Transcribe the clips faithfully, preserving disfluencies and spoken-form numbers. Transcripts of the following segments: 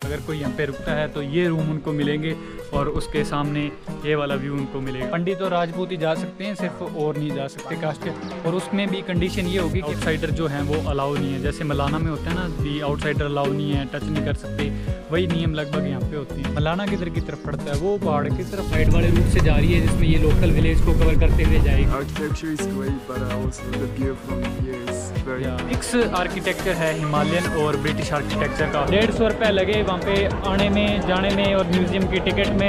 अगर कोई यहाँ पे रुकता है तो ये रूम उनको मिलेंगे और उसके सामने ये वाला व्यू उनको मिलेगा। पंडित और राजपूत ही जा सकते हैं, सिर्फ और नहीं जा सकते कास्ट के। और उसमें भी कंडीशन ये होगी कि आउटसाइडर जो हैं वो अलाउ नहीं है। जैसे मलाना में होता है ना भी आउटसाइडर अलाउ नहीं है, टच नहीं कर सकते, वही नियम लगभग यहाँ पे होते हैं। मलाना किधर की तरफ पड़ता है? वो पहाड़ की तरफ साइड वाले रूट से जा रही है जिसमें ये लोकल विलेज को कवर करते हुए जाएगी। मिक्स आर्किटेक्चर है हिमालयन और ब्रिटिश आर्किटेक्चर का। डेढ़ सौ रुपये लगे वहाँ पे आने में, जाने में और म्यूजियम की टिकट में।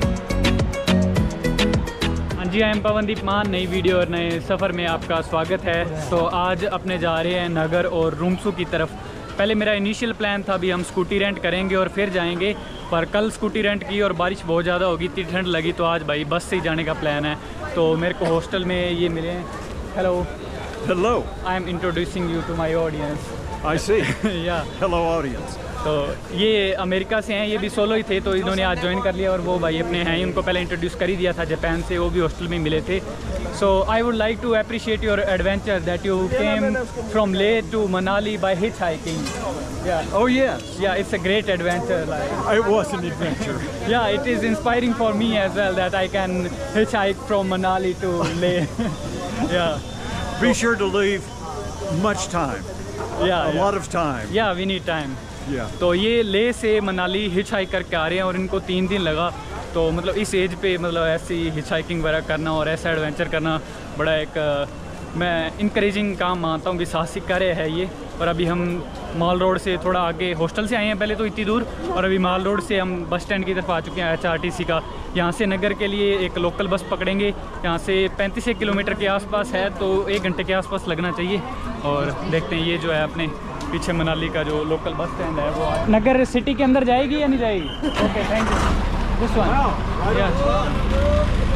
हाँ जी, आई एम पवनदीप मान, नई वीडियो और नए सफ़र में आपका स्वागत है। तो आज अपने जा रहे हैं नगर और रूमसू की तरफ। पहले मेरा इनिशियल प्लान था भी हम स्कूटी रेंट करेंगे और फिर जाएंगे, पर कल स्कूटी रेंट की और बारिश बहुत ज़्यादा होगी, इतनी ठंड लगी, तो आज भाई बस से ही जाने का प्लान है। तो मेरे को हॉस्टल में ये मिले हैं। Hello Hello. I am introducing you to my audience. I see. Yeah. Hello audience. तो ये अमेरिका से हैं, ये भी सोलो ही थे, तो इन्होंने आज ज्वाइन कर लिया और वो भाई अपने हैं, उनको पहले इंट्रोड्यूस कर ही दिया था जापान से, वो भी हॉस्टल में मिले थे। So I would like to appreciate your adventure that you came from Leh to Manali by hitchhiking. Yeah. Oh yes. Yeah, it's a great adventure. Like. It was an adventure. Yeah, it is inspiring for me as well that I can hitchhike from Manali to Leh. Yeah. Be sure to leave much time. Yeah. A yeah. lot of time. Yeah, we need time. Yeah. तो ये ले से Manali hitch hike करके आ रहे हैं और इनको तीन दिन लगा। तो मतलब इस एज पे मतलब ऐसी हिच हाइकिंग वगैरह करना और ऐसा एडवेंचर करना बड़ा एक मैं इनकरेजिंग काम मानता हूँ कि साहसिक कार्य है ये। और अभी हम माल रोड से थोड़ा आगे हॉस्टल से आए हैं पहले तो इतनी दूर, और अभी माल रोड से हम बस स्टैंड की तरफ आ चुके हैं एच आर टी सी का। यहाँ से नगर के लिए एक लोकल बस पकड़ेंगे, यहाँ से पैंतीस एक किलोमीटर के आसपास है, तो एक घंटे के आसपास लगना चाहिए। और देखते हैं ये जो है अपने पीछे मनाली का जो लोकल बस स्टैंड है वो नगर सिटी के अंदर जाएगी या नहीं जाएगी? Okay, thank you. This one.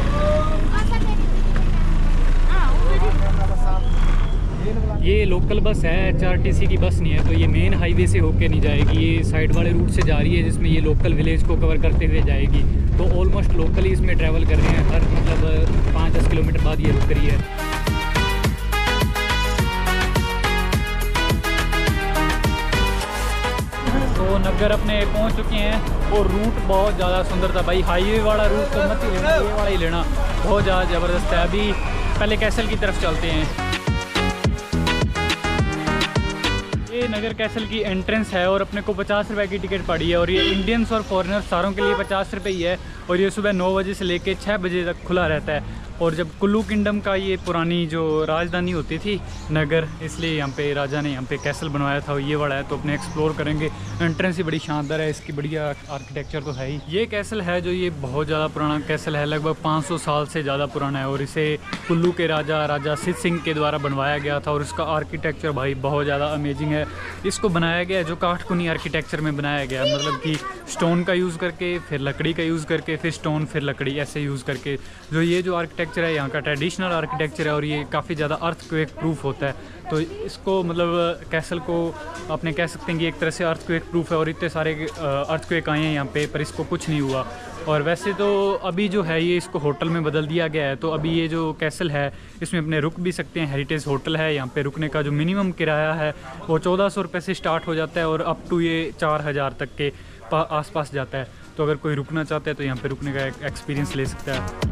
ये लोकल बस है, एच आर टी सी की बस नहीं है, तो ये मेन हाईवे से होके नहीं जाएगी, ये साइड वाले रूट से जा रही है जिसमें ये लोकल विलेज को कवर करते हुए जाएगी। तो ऑलमोस्ट लोकली इसमें ट्रैवल कर रहे हैं, हर मतलब पाँच दस किलोमीटर बाद ये रुक रही है। तो नगर अपने पहुंच चुके हैं और रूट बहुत ज़्यादा सुंदर था भाई। हाईवे वाला रूट तो मत ही लेना, ये वाला ही लेना, बहुत ज़्यादा ज़बरदस्त है। अभी पहले कैसल की तरफ चलते हैं। ये नगर कैसल की एंट्रेंस है और अपने को पचास रुपए की टिकट पड़ी है, और ये इंडियंस और फॉरेनर्स सारों के लिए पचास रुपये ही है। और ये सुबह नौ बजे से लेके छः बजे तक खुला रहता है। और जब कुल्लू किंगडम का ये पुरानी जो राजधानी होती थी नगर, इसलिए यहाँ पे राजा ने यहाँ पे कैसल बनवाया था, ये वाला है, तो अपने एक्सप्लोर करेंगे। एंट्रेंस ही बड़ी शानदार है, इसकी बढ़िया आर्किटेक्चर तो है ही। ये कैसल है जो ये बहुत ज़्यादा पुराना कैसल है, लगभग पाँच सौ साल से ज़्यादा पुराना है, और इसे कुल्लू के राजा राजा सिद्ध सिंह के द्वारा बनवाया गया था। और इसका आर्किटेक्चर भाई बहुत ज़्यादा अमेजिंग है। इसको बनाया गया जो काठकुनी आर्किटेक्चर में बनाया गया, मतलब कि स्टोन का यूज़ करके, फिर लकड़ी का यूज़ करके, फिर स्टोन, फिर लकड़ी, ऐसे यूज़ करके। जो ये जो आर्किटेक्चर है यहाँ का ट्रेडिशनल आर्किटेक्चर है, और ये काफ़ी ज़्यादा अर्थक्वेक प्रूफ होता है। तो इसको मतलब कैसल को आपने कह सकते हैं कि एक तरह से अर्थक्वेक प्रूफ है, और इतने सारे अर्थक्वेक आए हैं यहाँ पे, पर इसको कुछ नहीं हुआ। और वैसे तो अभी जो है ये इसको होटल में बदल दिया गया है, तो अभी ये जो कैसल है इसमें अपने रुक भी सकते हैं। हेरिटेज होटल है, यहाँ पे रुकने का जो मिनिमम किराया है वो चौदह सौ रुपये से स्टार्ट हो जाता है और अप टू ये चार हज़ार तक के आसपास जाता है। तो अगर कोई रुकना चाहता है तो यहाँ पे रुकने का एक एक्सपीरियंस ले सकता है।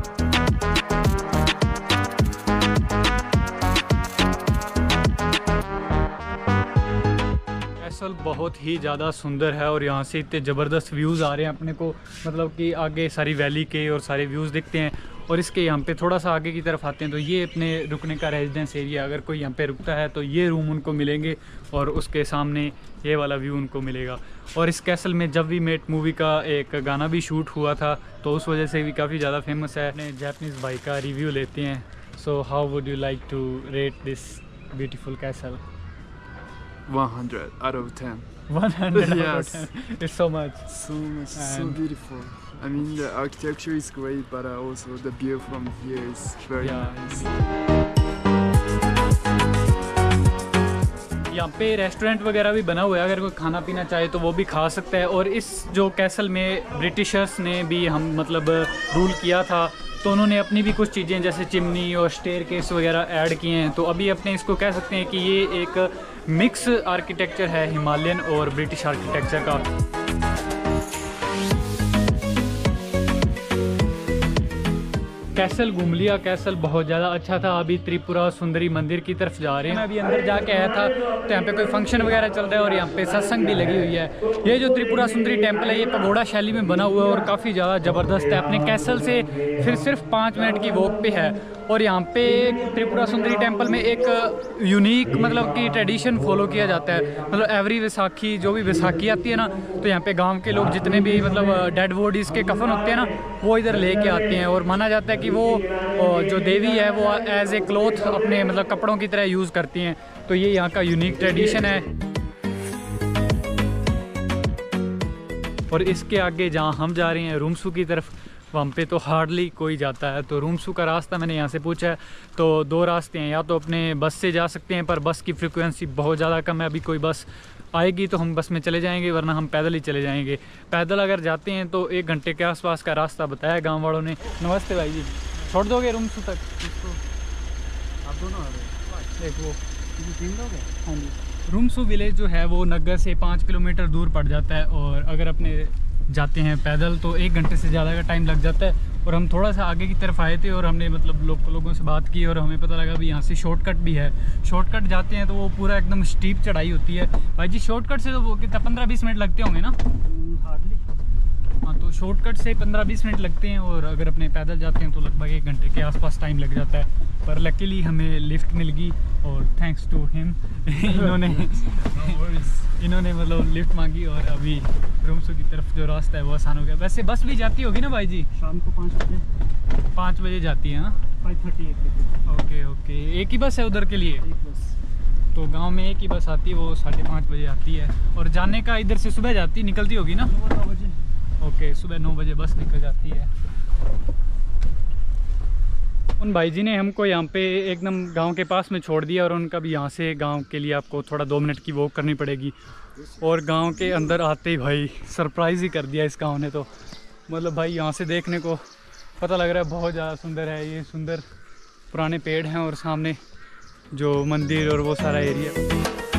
कैसल बहुत ही ज़्यादा सुंदर है और यहाँ से इतने ज़बरदस्त व्यूज़ आ रहे हैं अपने को, मतलब कि आगे सारी वैली के और सारे व्यूज़ दिखते हैं। और इसके यहाँ पे थोड़ा सा आगे की तरफ आते हैं तो ये अपने रुकने का रेजिडेंस एरिया, अगर कोई यहाँ पे रुकता है तो ये रूम उनको मिलेंगे और उसके सामने ये वाला व्यू उनको मिलेगा। और इस कैसल में जब वी मेट मूवी का एक गाना भी शूट हुआ था, तो उस वजह से भी काफ़ी ज़्यादा फेमस है। अपने जापानीज़ भाई का रिव्यू लेते हैं। So how would you like to rate this beautiful castle? one hundred out of ten. one hundred Yes. out of ten. It's so much. So much, so And- beautiful. I mean, the architecture is great, but uh, also the view from here is very Yeah. nice. यहाँ पे restaurant वगैरह भी बना हुआ है, अगर कोई खाना पीना चाहे तो वो भी खा सकता है। और इस जो कैसल में ब्रिटिशर्स ने भी हम मतलब रूल किया था, तो उन्होंने अपनी भी कुछ चीज़ें जैसे चिमनी और स्टेयर केस वगैरह ऐड किए हैं। तो अभी अपने इसको कह सकते हैं कि ये एक मिक्स आर्किटेक्चर है हिमालयन और ब्रिटिश आर्किटेक्चर का। कैसल घूम लिया। कैसल बहुत ज़्यादा अच्छा था। अभी त्रिपुरा सुंदरी मंदिर की तरफ जा रहे हैं। मैं अभी अंदर जाके आया था तो यहाँ पे कोई फंक्शन वगैरह चल रहा है और यहाँ पे सत्संग भी लगी हुई है। ये जो त्रिपुरा सुंदरी टेम्पल है ये पगोड़ा शैली में बना हुआ है और काफ़ी ज़्यादा ज़बरदस्त है। अपने कैसल से फिर सिर्फ पाँच मिनट की वॉक पे है। और यहाँ पे त्रिपुरा सुंदरी टेम्पल में एक यूनिक मतलब कि ट्रेडिशन फॉलो किया जाता है। मतलब एवरी वैसाखी, जो भी वैसाखी आती है ना, तो यहाँ पे गांव के लोग जितने भी मतलब डेड बॉडीज़ के कफन होते हैं ना, वो इधर लेके आते हैं। और माना जाता है कि वो जो देवी है वो एज ए क्लॉथ अपने मतलब कपड़ों की तरह यूज़ करती हैं। तो ये यहाँ का यूनिक ट्रेडिशन है। और इसके आगे जहाँ हम जा रहे हैं रूमसू की तरफ, वहाँ पे तो हार्डली कोई जाता है। तो रूमसू का रास्ता मैंने यहाँ से पूछा है तो दो रास्ते हैं। या तो अपने बस से जा सकते हैं पर बस की फ्रिक्वेंसी बहुत ज़्यादा कम है। अभी कोई बस आएगी तो हम बस में चले जाएंगे, वरना हम पैदल ही चले जाएंगे। पैदल अगर जाते हैं तो एक घंटे के आसपास का रास्ता बताया गांव वालों ने। नमस्ते भाई जी, छोड़ दोगे रूमसू तक? आप दोनों आ रहे? एक वो तीन लोग हैं। हाँ जी। रूमसू विलेज जो है वो नगर से पाँच किलोमीटर दूर पड़ जाता है और अगर अपने जाते हैं पैदल तो एक घंटे से ज़्यादा का टाइम लग जाता है। और हम थोड़ा सा आगे की तरफ आए थे और हमने मतलब लोग लोगों से बात की और हमें पता लगा भी यहाँ से शॉर्टकट भी है। शॉर्टकट जाते हैं तो वो पूरा एकदम स्टीप चढ़ाई होती है। भाई जी शॉर्टकट से तो वो कितना पंद्रह बीस मिनट लगते होंगे ना? हार्डली। हाँ, तो शॉर्टकट से पंद्रह बीस मिनट लगते हैं और अगर अपने पैदल जाते हैं तो लगभग एक घंटे के आसपास टाइम लग जाता है। पर लकीली हमें लिफ्ट मिल गई और थैंक्स टू हिम इन्होंने इन्होंने मतलब लिफ्ट मांगी और अभी रूमसू की तरफ जो रास्ता है वो आसान हो गया। वैसे बस भी जाती होगी ना भाई जी? शाम को पाँच बजे पाँच बजे जाती है। हाँ, फाइव थर्टी एट बजे। ओके ओके, एक ही बस है उधर के लिए? एक बस। तो गांव में एक ही बस आती है, वो साढ़े पाँच बजे आती है। और जाने का इधर से सुबह जाती निकलती होगी ना? नौ बजे। ओके, सुबह नौ बजे बस निकल जाती है। उन भाई जी ने हमको यहाँ पे एकदम गांव के पास में छोड़ दिया और उनका भी यहाँ से गांव के लिए आपको थोड़ा दो मिनट की वॉक करनी पड़ेगी। और गांव के अंदर आते ही भाई सरप्राइज़ ही कर दिया इस गांव ने। तो मतलब भाई यहाँ से देखने को पता लग रहा है बहुत ज़्यादा सुंदर है। ये सुंदर पुराने पेड़ हैं और सामने जो मंदिर और वो सारा एरिया।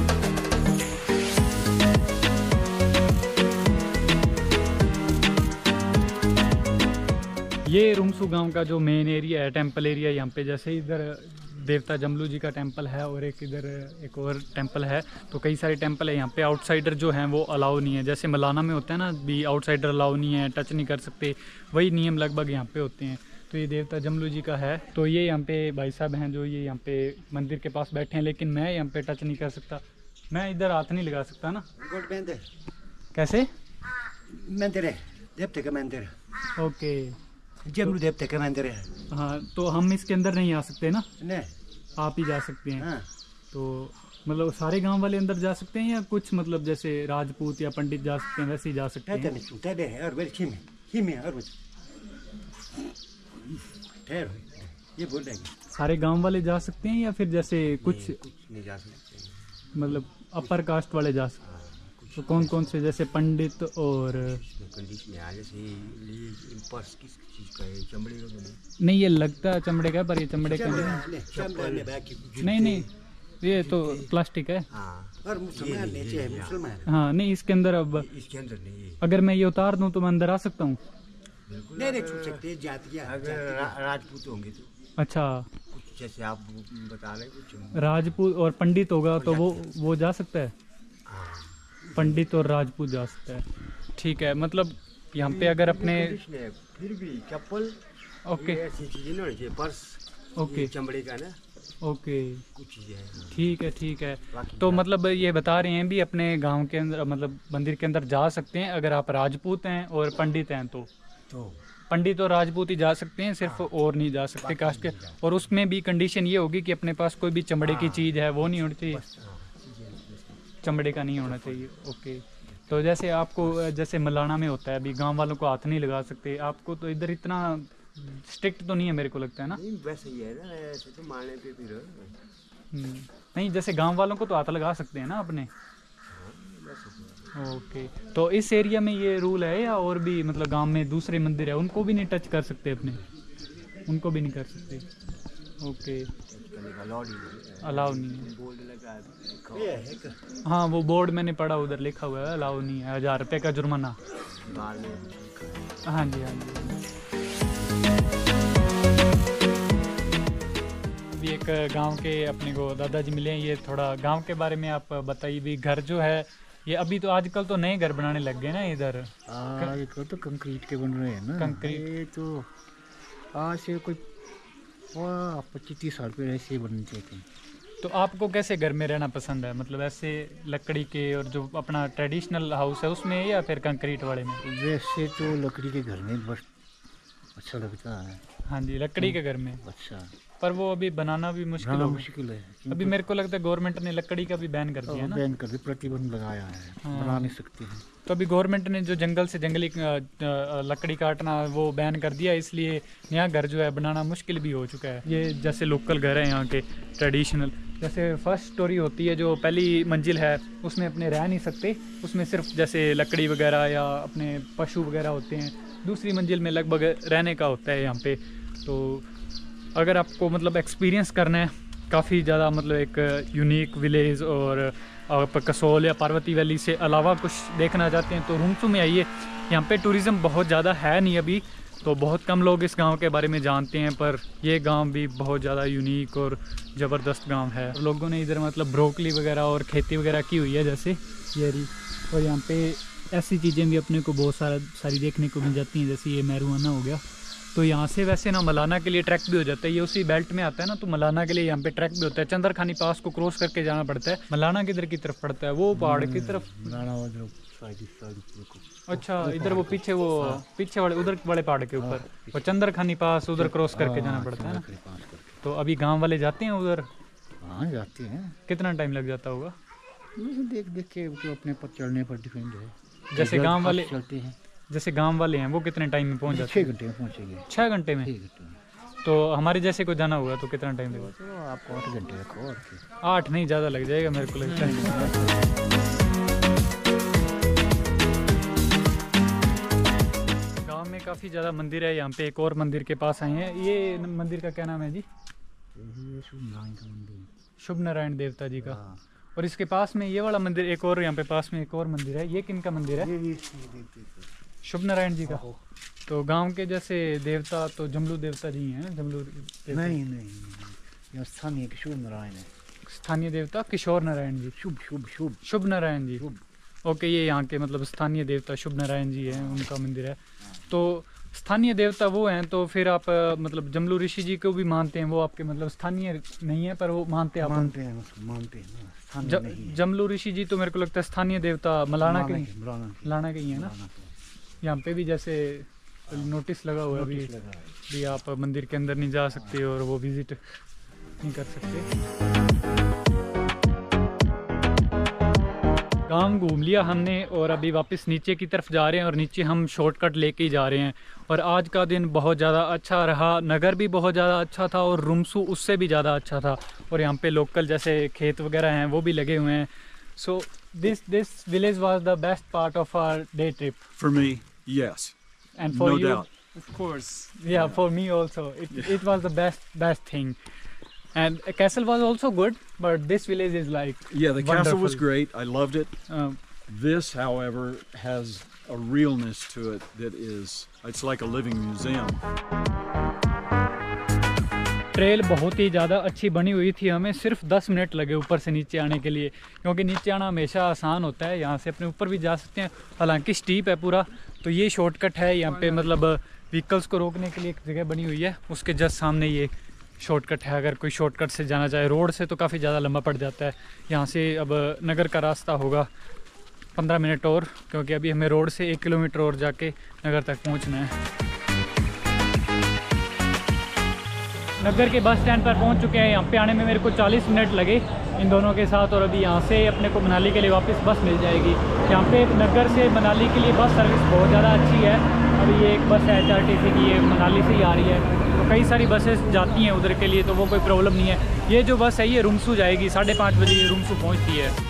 ये रूमसू गांव का जो मेन एरिया है, टेंपल एरिया, यहाँ पे जैसे इधर देवता जमलू जी का टेंपल है और एक इधर एक और टेंपल है। तो कई सारे टेंपल है यहाँ पे। आउटसाइडर जो हैं वो अलाउ नहीं है। जैसे मलाना में होता है ना भी आउटसाइडर अलाउ नहीं है, टच नहीं कर सकते, वही नियम लगभग यहाँ पे होते हैं। तो ये देवता जमलू जी का है। तो ये यहाँ पे भाई साहब हैं जो ये यहाँ पे मंदिर के पास बैठे हैं, लेकिन मैं यहाँ पे टच नहीं कर सकता। मैं इधर हाथ नहीं लगा सकता ना। कैसे? मंदिर है, देवता का मंदिर है। ओके, जमलू देवता का मंदिर है। हाँ, तो हम इसके अंदर नहीं आ सकते ना? नहीं, आप ही जा सकते हैं। हाँ। तो मतलब सारे गांव वाले अंदर जा सकते हैं या कुछ मतलब जैसे राजपूत या पंडित जा सकते हैं वैसे ही जा सकते हैं? और ये बोल रहे हैं सारे गांव वाले जा सकते हैं या फिर जैसे कुछ नहीं जा सकते, मतलब अपर कास्ट वाले जा सकते हैं? तो कौन कौन से, जैसे पंडित और चमड़े का नहीं? ये लगता है चमड़े का, पर ये चमड़े का नहीं। नहीं नहीं, ये तो प्लास्टिक है। और मुसलमान नीचे है, मुसलमान। हाँ नहीं, इसके अंदर अब इसके अंदर नहीं। अगर मैं ये उतार दूं तो मैं अंदर आ सकता हूँ? नहीं नहीं छूट सकते, जातियाँ अगर राजपूत होंगे तो। अच्छा, कुछ जैसे आप बता रहे कुछ राजपूत और पंडित होगा तो वो वो जा सकता है? पंडित और राजपूत जा सकता है, ठीक है। मतलब यहाँ पे अगर अपने फिर भी चप्पल, ओके, ऐसी चीजें, पर्स, ओके, चमड़े का ना, ओके, कुछ चीजें, ठीक है ठीक है। तो मतलब ये बता रहे हैं भी अपने गांव के अंदर मतलब मंदिर के अंदर जा सकते हैं अगर आप राजपूत हैं और पंडित हैं तो तो पंडित और राजपूत ही जा सकते हैं, सिर्फ और नहीं जा सकते कास्ट के। और उसमें भी कंडीशन ये होगी कि अपने पास कोई भी चमड़े की चीज़ है वो नहीं होनी चाहिए, चमड़े का नहीं होना चाहिए। ओके, तो जैसे आपको जैसे मलाना में होता है, अभी गांव वालों को हाथ नहीं लगा सकते, आपको तो इधर इतना स्ट्रिक्ट तो नहीं है मेरे को लगता है ना? नहीं, वैसे ही है ना, ऐसे तो मारने पे फिर नहीं, जैसे गांव वालों को तो हाथ लगा सकते हैं ना अपने। ओके, तो इस एरिया में ये रूल है या और भी मतलब गांव में दूसरे मंदिर है उनको भी नहीं टच कर सकते अपने? उनको भी नहीं कर सकते। ओके, अलाउ नहीं है। बोर्ड लगा है। हाँ, वो बोर्ड मैंने पढ़ा, उधर लिखा हुआ है अलाउ नहीं है, हजार रुपये का जुर्माना। हाँ जी हाँ जी। अभी एक गांव के अपने को दादाजी मिले हैं, ये थोड़ा गांव के बारे में आप बताइए भी। घर जो है ये अभी तो आजकल तो नए घर बनाने लग गए ना इधर। आजकल तो कंक्रीट के बन रहे हैं ना। कंक्रीट। ये तो आज से कोई पच्चीस तीस साल पहले ऐसे बनने चाहिए। तो आपको कैसे घर में रहना पसंद है, मतलब ऐसे लकड़ी के और जो अपना ट्रेडिशनल हाउस है उसमें, या फिर कंक्रीट वाले में? वैसे तो लकड़ी के घर में बस अच्छा लगता है। हाँ जी, लकड़ी के घर में अच्छा, पर वो अभी बनाना भी मुश्किल हो मुश्किल है। अभी मेरे को लगता है गवर्नमेंट ने लकड़ी का भी बैन कर दिया है ना। बैन कर दिया, प्रतिबंध लगाया है। हाँ। बना नहीं सकते हैं। तो अभी गवर्नमेंट ने जो जंगल से जंगली लकड़ी काटना वो बैन कर दिया, इसलिए यहाँ घर जो है बनाना मुश्किल भी हो चुका है। ये जैसे लोकल घर है यहाँ के ट्रेडिशनल, जैसे फर्स्ट स्टोरी होती है जो पहली मंजिल है उसमें अपने रह नहीं सकते, उसमें सिर्फ जैसे लकड़ी वगैरह या अपने पशु वगैरह होते हैं। दूसरी मंजिल में लगभग रहने का होता है यहाँ पे। तो अगर आपको मतलब एक्सपीरियंस करना है काफ़ी ज़्यादा, मतलब एक यूनिक विलेज, और आप कसोल या पार्वती वैली से अलावा कुछ देखना चाहते हैं तो रुमसू में आइए। यहाँ पे टूरिज़्म बहुत ज़्यादा है नहीं अभी, तो बहुत कम लोग इस गांव के बारे में जानते हैं, पर ये गांव भी बहुत ज़्यादा यूनिक और ज़बरदस्त गांव है। लोगों ने इधर मतलब ब्रोकली वगैरह और खेती वगैरह की हुई है जैसे ये रही, और यहाँ पे ऐसी चीज़ें भी अपने को बहुत सारा सारी देखने को मिल जाती हैं, जैसे ये मैरुआना हो गया। तो यहाँ से वैसे ना मलाना के लिए ट्रैक भी हो जाता है, ये उसी बेल्ट में आता है ना, तो मलाना के लिए यहाँ पे ट्रैक भी होता है। चंद्रखानी पास को क्रॉस करके जाना पड़ता है। मलाना किधर की तरफ पड़ता है? वो पहाड़ की तरफ। अच्छा, इधर वो पीछे वो पीछे वाले उधर वाले पहाड़ के ऊपर, और चंद्रखानी पास उधर क्रॉस करके जाना पड़ता है ना। तो अभी गाँव वाले जाते हैं उधर? हाँ जाते हैं। कितना टाइम लग जाता होगा? देख देख के तो अपने पर चलने पर डिपेंड है। जैसे गाँव वाले चलते हैं, जैसे गांव वाले हैं वो कितने टाइम में पहुंच जाते हैं? छः घंटे में पहुंचेंगे। छः घंटे में? तो हमारे जैसे को जाना होगा तो कितना टाइम लगेगा? तो आपको आठ घंटे रखो। और आठ नहीं, ज़्यादा लग जाएगा मेरे को लगता है। गांव में काफ़ी ज़्यादा मंदिर है। यहाँ पे एक और मंदिर के पास आए हैं। ये मंदिर का क्या नाम है जी? शुभ नारायण का मंदिर, शुभ नारायण देवता जी का। और इसके पास में ये वाला मंदिर एक और, यहाँ पे पास में एक और मंदिर है। ये किन का मंदिर है? शुभ नारायण जी का। तो गांव के जैसे देवता तो जमलू देवता जी हैं। जमलू देवता नहीं नहीं, यहाँ स्थानीय शुभ नारायण है। स्थानीय देवता किशोर नारायण जी। शुभ शुभ शुभ शुभ नारायण जी। ओके, ये यहाँ के मतलब स्थानीय देवता शुभ नारायण जी हैं, उनका मंदिर है। तो स्थानीय देवता वो हैं, तो फिर आप मतलब जमलू ऋषि जी को भी मानते हैं? वो आपके मतलब स्थानीय नहीं है पर वो मानते हैं आप? मानते हैं, मानते हैं ना। ज, जमलू ऋषि जी तो मेरे को लगता है स्थानीय देवता मलाना के मलाना के ही है ना। यहाँ पे भी जैसे नोटिस लगा हुआ है अभी भी आप मंदिर के अंदर नहीं जा सकते और वो विजिट नहीं कर सकते। गांव घूम लिया हमने और अभी वापस नीचे की तरफ जा रहे हैं, और नीचे हम शॉर्टकट लेके ही जा रहे हैं। और आज का दिन बहुत ज़्यादा अच्छा रहा, नगर भी बहुत ज़्यादा अच्छा था और रुमसू उससे भी ज़्यादा अच्छा था। और यहाँ पे लोकल जैसे खेत वगैरह हैं वो भी लगे हुए हैं। So this this village was the best part of our day trip. For me, yes. And for No you? doubt. Of course. Yeah, for me also. It, it was the best best thing. And castle was also good, but this village is like Yeah, the castle was wonderful. great. I loved it. Um, This, however, has a realness to it that is, it's like a living museum. Trail बहुत ही ज़्यादा अच्छी बनी हुई थी। हमें सिर्फ दस मिनट लगे ऊपर से नीचे आने के लिए, क्योंकि नीचे आना हमेशा आसान होता है। यहाँ से अपने ऊपर भी जा सकते हैं, हालांकि स्टीप है पूरा। तो ये शॉर्टकट है यहाँ पे, मतलब व्हीकल्स को रोकने के लिए एक जगह बनी हुई है, उसके जस्ट सामने ये शॉर्टकट है। अगर कोई शॉर्टकट से जाना चाहे, रोड से तो काफ़ी ज़्यादा लंबा पड़ जाता है। यहाँ से अब नगर का रास्ता होगा पंद्रह मिनट और, क्योंकि अभी हमें रोड से एक किलोमीटर और जाके नगर तक पहुँचना है। नगर के बस स्टैंड पर पहुंच चुके हैं। यहाँ पे आने में मेरे को चालीस मिनट लगे इन दोनों के साथ, और अभी यहाँ से अपने को मनाली के लिए वापस बस मिल जाएगी। यहाँ पे नगर से मनाली के लिए बस सर्विस बहुत ज़्यादा अच्छी है। अभी ये एक बस है एच आर टी सी की, ये मनाली से ही आ रही है। तो कई सारी बसेस जाती हैं उधर के लिए, तो वो कोई प्रॉब्लम नहीं है। ये जो बस है ये रुमसू जाएगी, साढ़े पाँच बजे ये रुमसू पहुँचती है।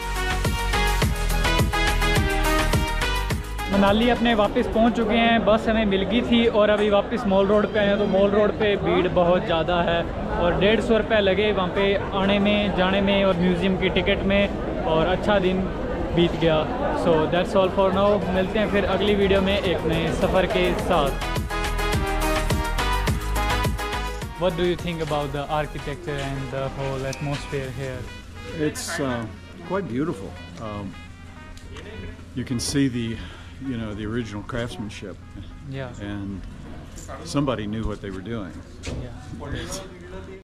मनाली अपने वापस पहुंच चुके हैं, बस हमें मिल गई थी और अभी वापस मॉल रोड पे आए हैं। तो मॉल रोड पे भीड़ बहुत ज़्यादा है और डेढ़ सौ रुपये लगे वहाँ पे आने में जाने में और म्यूज़ियम की टिकट में, और अच्छा दिन बीत गया। So that's all for now. मिलते हैं फिर अगली वीडियो में एक नए सफ़र के साथ। what do you think about the architecture and the whole atmosphere here? It's uh, quite beautiful. Um, you can see the, you know, the original craftsmanship, Yeah, and somebody knew what they were doing. yeah.